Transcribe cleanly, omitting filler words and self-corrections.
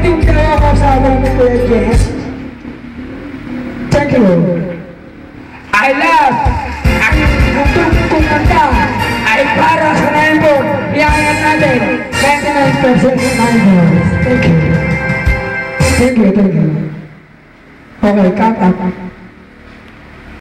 yung ginawa ko sa abang ni Kuya Jess. Thank you. I love ang butong kong kanta ay para sa Rainbow. Iyangat natin 99% Rainbow. Thank you. Thank you, thank you. Okay, cut up.